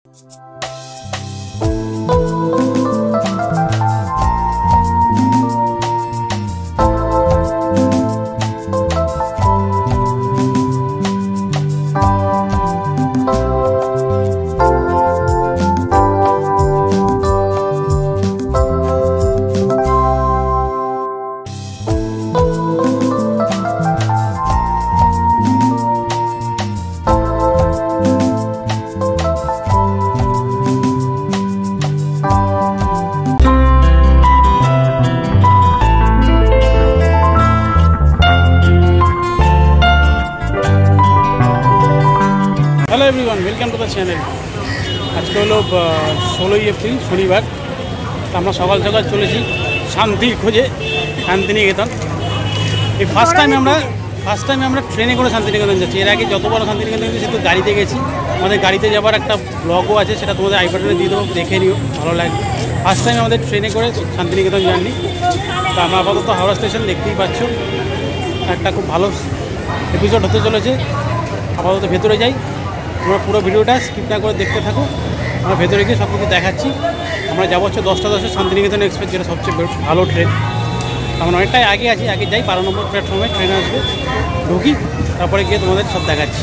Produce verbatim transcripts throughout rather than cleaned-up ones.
Hello everyone, welcome to the channel. आज के hello षोलोई April शनिवार। तो আমরা সকাল সকাল চলেছি শান্তির খোঁজে শান্তিনিকেতন। এই ফার্স্ট টাইম আমরা ফার্স্ট টাইম আমরা ট্রেনে করে শান্তিনিকেতন যাচ্ছি। এর আগে যতবার শান্তিনিকেতন গেছি সেটা গাড়িতে গেছি। আমাদের গাড়িতে যাবার একটা ব্লগও আছে, সেটা তোমাদের আই বাটনে দিয়ে দেবো, দেখে নিও, ভালো লাগবে। ফার্স্ট টাইম আমাদের ট্রেনে করে শান্তিনিকেতন জার্নি। তো আমরা আপাতত হাওড়া স্টেশন দেখতেই পাচ্ছ। একটা খুব ভালো এপিসোড হতে চলেছে। আপাতত ভেতরে যাই, তোমরা পুরো ভিডিওটা স্কিপ না করে দেখতে থাকো। আমরা ভেতরে গিয়ে সব কিছু দেখাচ্ছি। আমরা যাবো হচ্ছে দশটা দশে শান্তিনিকেতন এক্সপ্রেস, যেটা সবচেয়ে ভালো ট্রেন। আমরা অনেকটাই আগে আছি, আগে যাই, বারো নম্বর প্ল্যাটফর্মে ট্রেন আসবে, ঢুকি, তারপরে গিয়ে তোমাদের সব দেখাচ্ছি।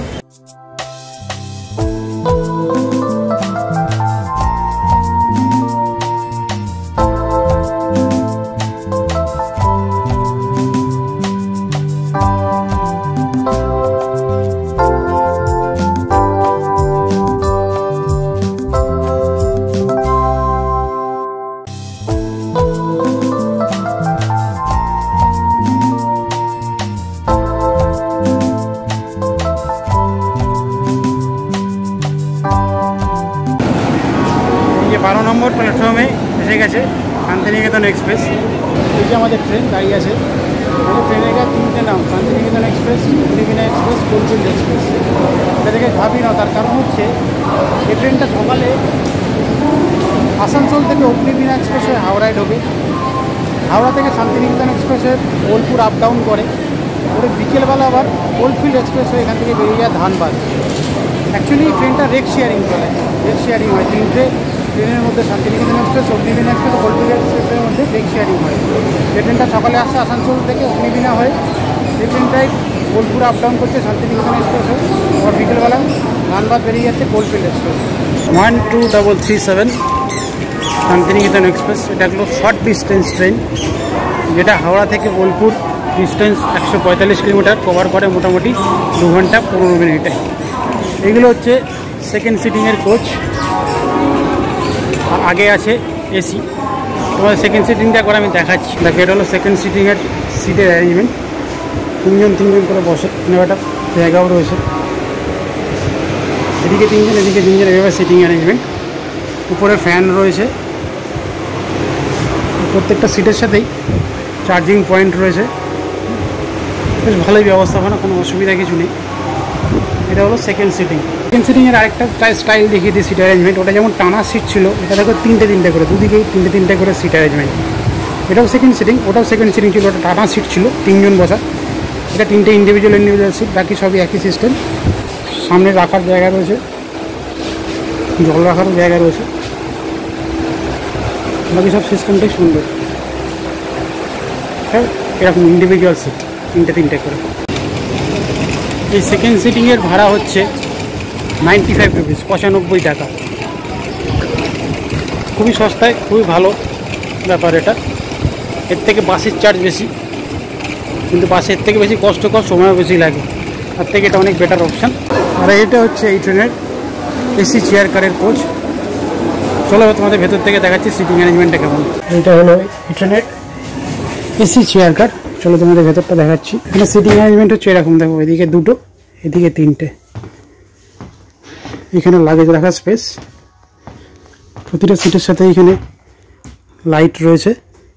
বারো নম্বর প্ল্যাটফর্মে এসে গেছে শান্তিনিকেতন এক্সপ্রেস। এই যে আমাদের ট্রেন দাঁড়িয়ে আছে। আমাদের ট্রেনের কাছে তিনটে নাম: Santiniketan Express, Agnibina Express, Coalfield Express. এটাকে ভাবি না, তার কারণ হচ্ছে এই ট্রেনটা সকালে আসানসোল থেকে অগ্নিবীণা এক্সপ্রেস হয়ে হাওড়ায় ঢোকে, হাওড়া থেকে শান্তিনিকেতন এক্সপ্রেসে বোলপুর আপ ডাউন করে, ওরে বিকেলবেলা আবার কোলফিল্ড এক্সপ্রেস হয়ে এখান থেকে বেরিয়ে যায় ধানবাদ। অ্যাকচুয়ালি এই ট্রেনটা রেক শেয়ারিং চলে, রেক শেয়ারিং হয় তিনটে ট্রেনের মধ্যে। Santiniketan Express, Agnibina Express, Coalfield এক্সপ্রেসের মধ্যে রেক শেয়ারিং হয়। এই ট্রেনটা সকালে আসছে আসানসোল থেকে অগ্নিবীণা হয়ে, এই ট্রেনটাই বোলপুর আপ ডাউন করছে শান্তিনিকেতন এক্সপ্রেস হয়ে, আবার বিকেলবেলা ধানবাদ বেরিয়ে যাচ্ছে Coalfield Express. One two double three seven Santiniketan Express. এটা হলো শর্ট ডিস্টেন্স ট্রেন, যেটা হাওড়া থেকে বোলপুর ডিস্টেন্স একশো পঁয়তাল্লিশ কিলোমিটার কভার করে মোটামুটি দু ঘন্টা পনেরো মিনিটে। এইগুলো হচ্ছে সেকেন্ড সিটিংয়ের কোচ। আগে আছে এসি। তোমাদের সেকেন্ড সিটিংটা করে আমি দেখাচ্ছি। দেখো, এটা হলো সেকেন্ড সিটিংয়ের সিটের অ্যারেঞ্জমেন্ট। তিনজন তিনজন করে বসে, একটা জায়গাও রয়েছে। এদিকে তিনজন, এদিকে তিনজন, এভাবে সিটিং অ্যারেঞ্জমেন্ট। উপরে ফ্যান রয়েছে। প্রত্যেকটা সিটের সাথেই চার্জিং পয়েন্ট রয়েছে। বেশ ভালোই ব্যবস্থাপনা, কোনো অসুবিধা কিছু নেই। এটা হলো সেকেন্ড সিটিং। সেকেন্ড সিটিংয়ের আরেকটা স্টাইল দেখিয়ে দিই সিট অ্যারেঞ্জমেন্ট। ওটা যেমন টানা সিট ছিল, এটা দেখো তিনটে তিনটে করে, দুদিকেই তিনটে তিনটে করে সিট অ্যারেঞ্জমেন্ট। এটাও সেকেন্ড সিটিং, ওটাও সেকেন্ড সিটিং ছিল। ওটা টানা সিট ছিল, তিনজন বসা। এটা তিনটে ইন্ডিভিজুয়াল ইন্ডিভিজুয়াল সিট, বাকি সবই একই সিস্টেম। সামনে রাখার জায়গা রয়েছে, জল রাখারও জায়গা রয়েছে, বাকি সব সিস্টেমটাই সুন্দর। এরকম ইন্ডিভিজুয়াল সিট, তিনটে তিনটে করে। এই সেকেন্ড সিটিংয়ের ভাড়া হচ্ছে নাইনটি ফাইভ রুপিস, পঁচানব্বই টাকা। খুবই সস্তায়, খুবই ভালো ব্যাপার এটা। এর থেকে বাসের চার্জ বেশি, কিন্তু বাসের থেকে বেশি কষ্টকর, সময়ও বেশি লাগে। তার থেকে এটা অনেক বেটার অপশান। আর এটা হচ্ছে এই ট্রেনের এসি চেয়ার কারের কোচ। চলো তোমাদের ভেতর থেকে দেখাচ্ছি সিটিং অ্যারেঞ্জমেন্টটা কেমন। এটা হলো এই ট্রেনের এসি চেয়ার কার। চলো তোমাদের ভেতরটা দেখাচ্ছি। এখানে সিটিং অ্যারেঞ্জমেন্ট হচ্ছে এরকম, দেখো, এদিকে দুটো, এদিকে তিনটে। এখানে লাগেজ রাখার স্পেস। প্রতিটা সিটের সাথে এখানে লাইট রয়েছে।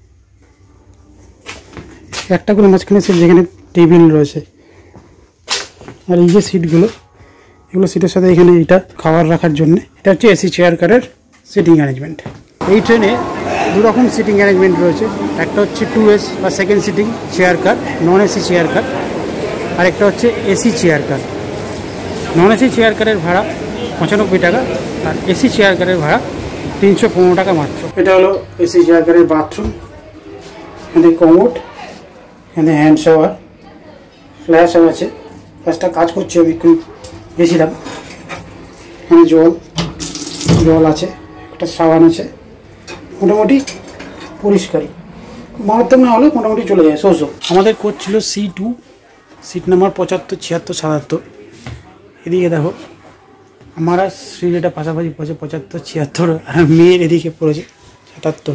একটা করে মাঝখানে সিট, যেখানে টেবিল রয়েছে। আর এই যে সিটগুলো, এগুলো সিটের সাথে এখানে এটা খাবার রাখার জন্য। এটা হচ্ছে এসি চেয়ার কারের সিটিং অ্যারেঞ্জমেন্ট। এই ট্রেনে দু রকম সিটিং অ্যারেঞ্জমেন্ট রয়েছে। একটা হচ্ছে টু এস বা second sitting chair car, non AC chair car. আর একটা হচ্ছে AC chair car. Non AC chair কারের ভাড়া পঁচানব্বই টাকা। আর এসি চেয়ার কারের ভাড়া তিনশো পনেরো টাকা মাত্র। এটা হলো এসি চেয়ার কারের বাথরুম। এখানে কমোড, এখানে হ্যান্ড শাওয়ার, ফ্ল্যাশ আছে, ফ্ল্যাশটা কাজ করছে, আমি একটু গেছিলাম। এখানে জল জল আছে, একটা সাবান আছে, মোটামুটি পরিষ্কারই, মারাত্মক না হলে মোটামুটি চলে যায় শো শো। আমাদের কোচ ছিল সি টু, সিট নাম্বার পঁচাত্তর, ছিয়াত্তর, সাতাত্তর। এদিকে দেখো আমার আর শ্রীটা পাশাপাশি পড়েছে পঁচাত্তর, ছিয়াত্তর, আর মেয়ের এদিকে পড়েছে সাতাত্তর।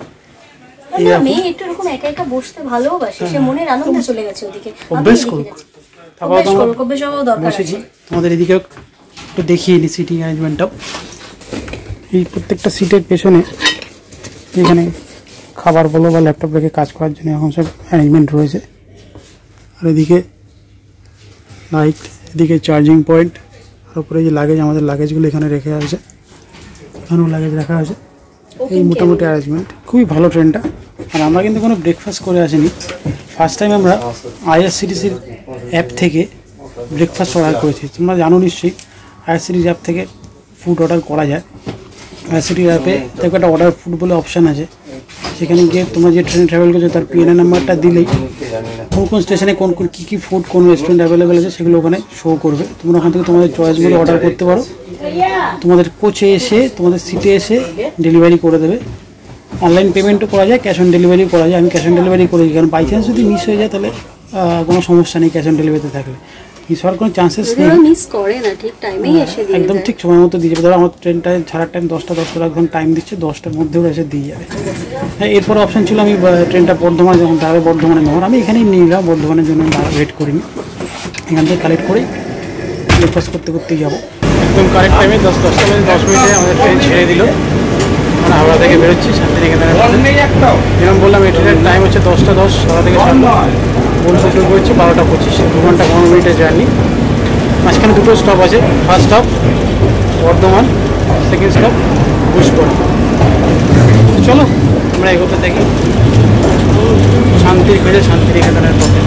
বসেছি, তোমাদের এদিকে একটু দেখিয়ে নিই সিটিং অ্যারেঞ্জমেন্টটাও। এই প্রত্যেকটা সিটের পেছনে এখানে খাবার বলো বা ল্যাপটপ রেখে কাজ করার জন্য এখন সব অ্যারেঞ্জমেন্ট রয়েছে। আর এদিকে লাইট, এদিকে চার্জিং পয়েন্ট, আর উপরে যে লাগেজ, আমাদের লাগেজগুলো এখানে রেখে আছে, এখানেও লাগেজ রাখা আছে। এই মোটামুটি অ্যারেঞ্জমেন্ট, খুবই ভালো ট্রেনটা। আর আমরা কিন্তু কোনো ব্রেকফাস্ট করে আসিনি, ফার্স্ট টাইম আমরা আইআরসিটিসির অ্যাপ থেকে ব্রেকফাস্ট অর্ডার করেছি। তোমরা জানো নিশ্চয়ই আইআরসিটিস অ্যাপ থেকে ফুড অর্ডার করা যায়। আইআরসিটিস অ্যাপে দেখো একটা অর্ডার ফুড বলে অপশান আছে, সেখানে গিয়ে তোমরা যে ট্রেনে ট্রাভেল করছো তার পিএনএ নাম্বারটা দিলেই কোন কোন স্টেশনে কোন কোন কী কী ফুড, কোন রেস্টুরেন্ট অ্যাভেলেবেল আছে সেগুলো ওখানে শো করবে। তোমরা ওখান থেকে তোমাদের চয়েসগুলো অর্ডার করতে পারো। তোমাদের কোচে এসে, তোমাদের সিটে এসে ডেলিভারি করে দেবে। অনলাইন পেমেন্টও করা যায়, ক্যাশ অন ডেলিভারিও করা যায়। আমি ক্যাশ অন ডেলিভারি করেছি, কারণ বাই চান্স যদি মিস হয়ে যায় তাহলে কোনো সমস্যা নেই, ক্যাশ অন ডেলিভারিতে থাকলে মিস হওয়ার কোনো চান্সেস নেই। মিস করে না, ঠিক টাইমেই এসে দিয়ে একদম ঠিক সময় মতো দিয়ে যাবে। ধরো আমার ট্রেনটা ছাড়ার টাইম দশটা, দশটা একদম টাইম দিচ্ছে, দশটার মধ্যেও এসে দিয়ে যাবে। হ্যাঁ, এরপর অপশান ছিল আমি ট্রেনটা বর্ধমানে যখন দাঁড়াবে, বর্ধমানে নেওয়ার, আমি এখানেই নিয়ে নিলাম, বর্ধমানের জন্য ওয়েট করিনি, এখান থেকে কালেক্ট করেই ব্রেকফাস্ট করতে করতেই যাবো। একদম কারেক্ট টাইমে দশ দশটা বাজে দশ মিনিটে আমাদের ট্রেন ছেড়ে দিল। আমরা হাওড়া থেকে বেরোচ্ছি শান্তিনিকেতনের। যেরকম বললাম এই ট্রেনের টাইম হচ্ছে দশটা দশ, হাওড়া থেকে ছাড়লো, বোলপুর টু হচ্ছে বারোটা পঁচিশে, দু ঘন্টা পনেরো মিনিটের জার্নি। মাঝখানে দুটো স্টপ আছে, first stop Bardhaman, second stop ঘুষপড়। চলো আমরা এগোতে থাকি শান্তির খোঁজে শান্তিনিকেতনের পথে।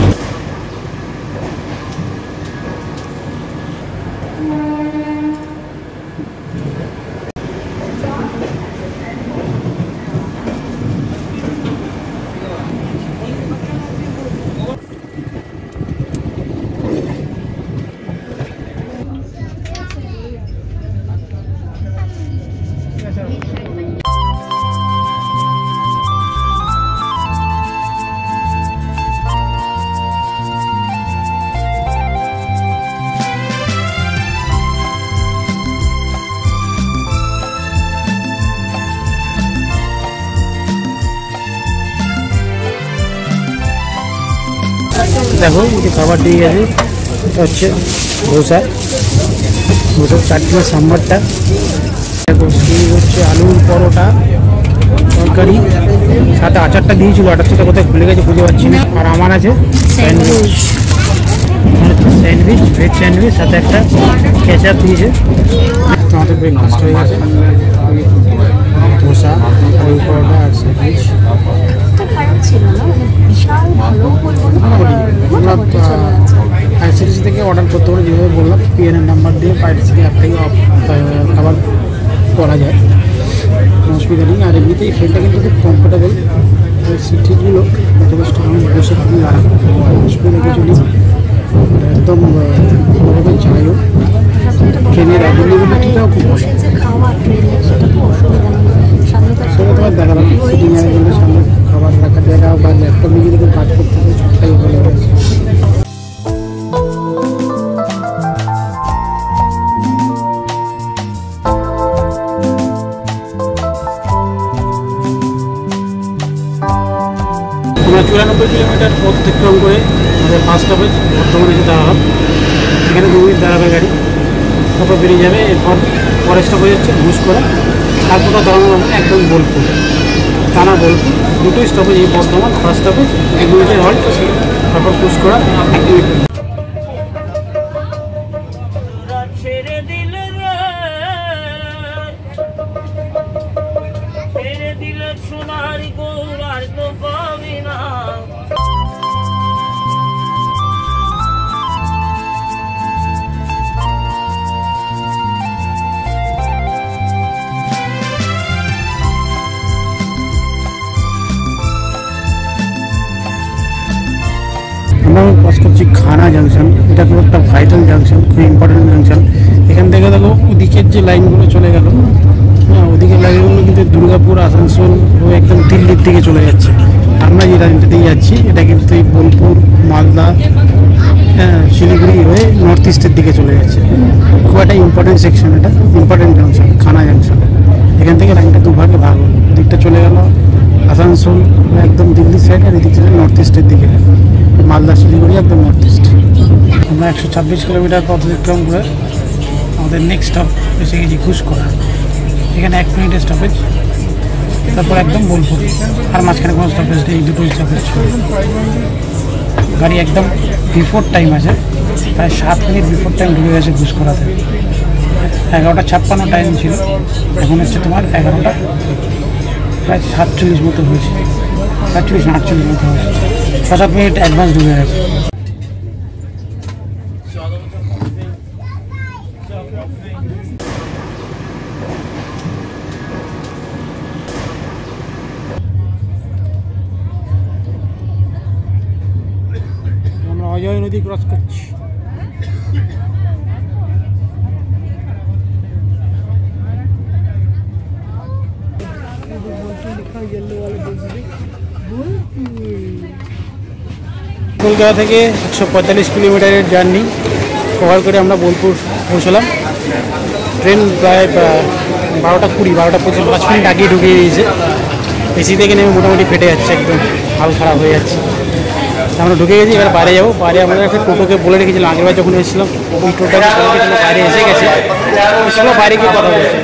দেখো যে খাবার দিয়ে গেছে, এটা হচ্ছে ধোসা, ধোসার চাটনি সাম্বারটা। দেখো সেই হচ্ছে আলুর পরোটা, তরকারি, সাথে আচারটা দিয়েছিল, আচার সাথে কোথায় ভুলে গেছে বুঝতে পারছি না। আর আমার আছে স্যান্ডউইচ, স্যান্ডউইচ ভেজ স্যান্ডউইচ, সাথে একটা কেচাপ দিয়েছে। আমাদের ব্রেকফাস্ট হয়ে গেছে, ধোসা, আলুর পরোটা আর স্যান্ডউইচ। আইআরসিটিসি থেকে অর্ডার করতে পারো, যেভাবে বললাম পিএনএর নাম্বার দিয়ে আইআরসিটিসি অ্যাপ থেকে খাবার করা যায়, অসুবিধা নেই। আর এমনিতেই ট্রেনটা কিন্তু খুব কমফোর্টেবল, সিটগুলো যথেষ্ট আমি বসে খুবই আরাম, অসুবিধা কিছু নেই, একদম ভালোভাবে চাইও। ট্রেনের অ্যাভেলেবিলিটিটাও খুব সেটা তোমার দেখালাম, সিটিং অ্যারেঞ্জমেন্টের সামনে খাবার রাখার জায়গা বা ল্যাপটপ নিয়ে যদি কাজ করতে হবে সবটাই ভালো হয়েছে। আমরা চুরানব্বই কিলোমিটার পথ অতিক্রম করে আমাদের ফার্স্ট স্টপেজ বর্ধমানে এসে দাঁড়ালাম। এখানে দু মিনিট দাঁড়াবে গাড়ি, তারপর বেরিয়ে যাবে। এরপর পরের স্টপেজ হচ্ছে ঘুষকরা, তারপর দাঁড়ানো একদম বোলপুর, টানা বোলপুর, দুটোই স্টপেজ। এই বর্ধমান ফার্স্ট স্টপেজ, এক মিনিটের হল্ট, তারপর ঘুষকরা এক মিনিট। খানা জাংশন, এটা খুব একটা ভাইটাল জাংশন, খুব ইম্পর্টেন্ট জাংশন। এখান থেকে দেখো ওদিকের যে লাইনগুলো চলে গেল, হ্যাঁ ওদিকের লাইনগুলো কিন্তু দুর্গাপুর, আসানসোল ও একদম দিল্লির দিকে চলে যাচ্ছে। আমরা যে লাইনটা দিয়ে যাচ্ছি এটা কিন্তু এই বোলপুর, মালদা, হ্যাঁ শিলিগুড়ি হয়ে নর্থ ইস্টের দিকে চলে যাচ্ছে। খুব একটা ইম্পর্টেন্ট সেকশন, এটা ইম্পর্টেন্ট জাংশন, খানা জাংশন। এখান থেকে লাইনটা দুভাগে ভাগ হলো, দিকটা চলে গেল আসানসোল একদম দিল্লির সাইড, আর এদিক চলে নর্থ ইস্টের দিকে, মালদা শিলিগুড়ি একদম নর্থ ইস্ট। আমরা একশো ছাব্বিশ কিলোমিটার পথ অতিক্রম করে আমাদের নেক্সট স্টপ এসে গেছি ঘুষকরা। এখানে এক মিনিটের স্টপেজ, তারপর একদম বোলপুর, আর মাঝখানে কোনো স্টপেজ নেই, এই দুটোই স্টপেজ। গাড়ি একদম বিফোর টাইম আছে, প্রায় সাত মিনিট বিফোর টাইম ঢুকে গেছে ঘুষকরাতে। এগারোটা ছাপ্পান্ন টাইম ছিল, এখন হচ্ছে তোমার এগারোটা প্রায় সাতচল্লিশ মতো হয়েছে, সাতচল্লিশ না আটচল্লিশ মতো হয়েছে, ছ সাত মিনিট অ্যাডভান্স ঢুকে গেছে। আমরা অজয় নদী ক্রস করছি। কলকাতা থেকে একশো পঁয়তাল্লিশ কিলোমিটারের জার্নি কভার করে আমরা বোলপুর পৌঁছলাম। ট্রেন প্রায় বারোটা কুড়ি বারোটা পঁচিশ পাঁচ মিনিট আগেই ঢুকিয়ে দিয়েছে। এসি থেকে নেমে মোটামুটি ফেটে যাচ্ছে, একদম হাল খারাপ হয়ে যাচ্ছে। আমরা ঢুকে গেছি, এবার বাইরে যাবো। বাইরে আমাদের একটা টোটোকে বলে রেখেছিলাম আগেরবার যখন এসেছিলাম, ওই টোটোটাকে বলে রেখেছিলাম বাইরে এসে গেছে, চলো বাইরে গিয়ে কথা বলছে।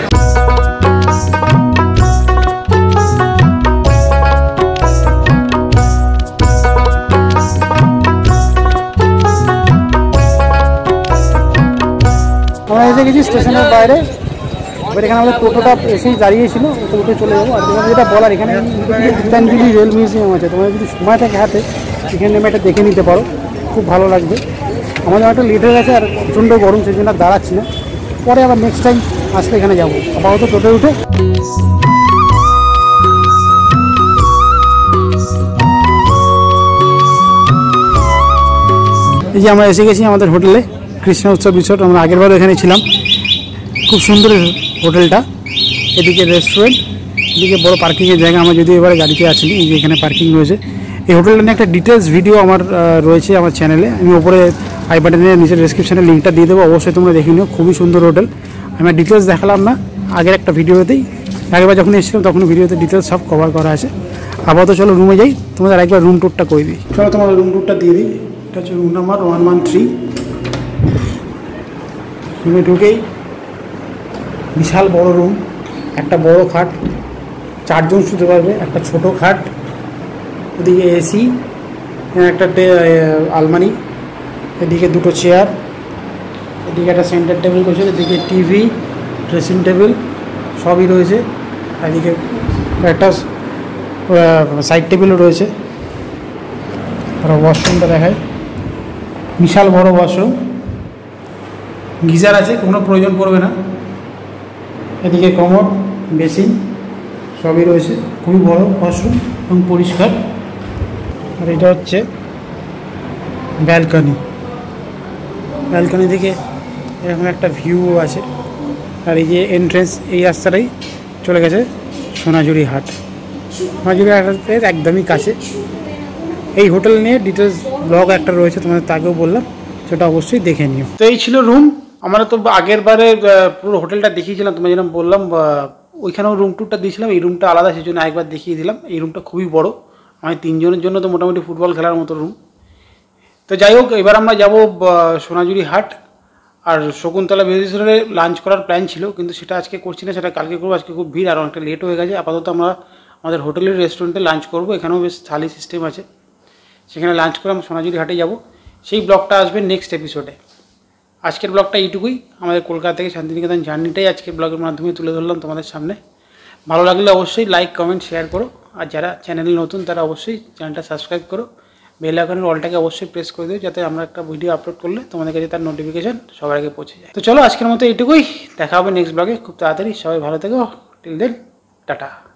আমরা এসে গেছি স্টেশনের বাইরে। এবার এখানে আমাদের টোটোটা এসেই দাঁড়িয়েছিল, টোটো চলে যাবো। আর এখানে যেটা বলার, এখানে গীতাঞ্জলি রেল মিউজিয়াম আছে, তোমাদের যদি সময় থাকে হাতে এখানে নেমে এটা দেখে নিতে পারো, খুব ভালো লাগবে। আমাদের একটা লেট হয়ে গেছে আর প্রচণ্ড গরম, সেই জন্য আর দাঁড়াচ্ছি না, পরে আবার নেক্সট টাইম আসলে এখানে যাবো। আপাতত টোটোয় উঠে এই যে আমরা এসে গেছি আমাদের হোটেলে, কৃষ্ণ উৎসব রিসোর্ট। আমরা আগেরবারও এখানে ছিলাম, খুব সুন্দর হোটেলটা। এদিকে রেস্টুরেন্ট, এদিকে বড় পার্কিংয়ের জায়গা। আমরা যদি এবারে গাড়িতে আসিনি, এই যে এখানে পার্কিং রয়েছে। এই হোটেলটা নিয়ে একটা ডিটেলস ভিডিও আমার রয়েছে আমার চ্যানেলে, আমি ওপরে আই বাটনের নিচে ডেসক্রিপশনে লিঙ্কটা দিয়ে দেবো, অবশ্যই তোমরা দেখে নিও। খুবই সুন্দর হোটেল, আমি ডিটেলস দেখালাম না আগের একটা ভিডিওতেই, আগেরবার যখন এসেছিলাম তখন ভিডিওতে ডিটেলস সব কভার করা আছে। আপাতত চলো রুমে যাই, তোমাদের একবার রুম ট্যুরটা করে দিই। চলো তোমাদের রুম ট্যুরটা দিয়ে দিই। এটা হচ্ছে room number one one three. রুমে ঢুকেই বিশাল বড় রুম, একটা বড় খাট, চারজন শুতে পারবে, একটা ছোট খাট, এদিকে এসি, একটা আলমারি, এদিকে দুটো চেয়ার, এদিকে একটা সেন্টার টেবিল রয়েছে, এদিকে টিভি, ড্রেসিং টেবিল সবই রয়েছে। এদিকে একটা সাইড টেবিলও রয়েছে। আর ওয়াশরুমটা দেখায়, বিশাল বড় ওয়াশরুম, গিজার আছে, কোনো প্রয়োজন পড়বে না। এদিকে কমোড, বেসিন সবই রয়েছে, খুবই বড় ওয়াশরুম এবং পরিষ্কার। আর এটা হচ্ছে ব্যালকনি, ব্যালকনি থেকে এরকম একটা ভিউ আছে। আর এই যে এন্ট্রেন্স, এই রাস্তাটাই চলে গেছে সোনাঝুরি হাট। সোনাঝুরি হাটের একদমই কাছে। এই হোটেল নিয়ে ডিটেলস ব্লগ একটা রয়েছে, তোমাদের তাকেও বললাম, সেটা অবশ্যই দেখে নিও। তো এই ছিল রুম। আমরা তো আগের বারে পুরো হোটেলটা দেখিয়েছিলাম, তোমার যেরকম বললাম, ওইখানেও রুম টুরটা দিয়েছিলাম। এই রুমটা আলাদা, সেই জন্য একবার দেখিয়ে দিলাম। এই রুমটা খুবই বড়, আমি তিনজনের জন্য তো মোটামুটি ফুটবল খেলার মতো রুম। তো যাই হোক, এবার আমরা যাব সোনাঝুরি হাট। আর শকুন্তলা বিদেশ্বরে লাঞ্চ করার প্ল্যান ছিল, কিন্তু সেটা আজকে করছি না, সেটা কালকে করবো। আজকে খুব ভিড় আর অনেকটা লেট হয়ে গেছে। আপাতত আমরা আমাদের হোটেলের রেস্টুরেন্টে লাঞ্চ করবো, এখানেও বেশ থালি সিস্টেম আছে, সেখানে লাঞ্চ করে আমরা সোনাঝুরি হাটে যাব। সেই ব্লগটা আসবে নেক্সট এপিসোডে। আজকের ব্লগটা এইটুকুই, আমাদের কলকাতা থেকে শান্তিনিকেতন জার্নিটাই আজকের ব্লগের মাধ্যমে তুলে ধরলাম তোমাদের সামনে। ভালো লাগলে অবশ্যই লাইক, কমেন্ট, শেয়ার করো। আর যারা চ্যানেলে নতুন তারা অবশ্যই চ্যানেলটা সাবস্ক্রাইব করো। বেল আইকনের অলটাকে অবশ্যই প্রেস করে দিও, যাতে আমরা একটা ভিডিও আপলোড করলে তোমাদের কাছে তার নোটিফিকেশন সবার আগে পৌঁছে যায়। তো চলো আজকের মতো এইটুকুই, দেখা হবে নেক্সট ব্লগে খুব তাড়াতাড়ি। সবাই ভালো থেকো, টিল দেন, টাটা।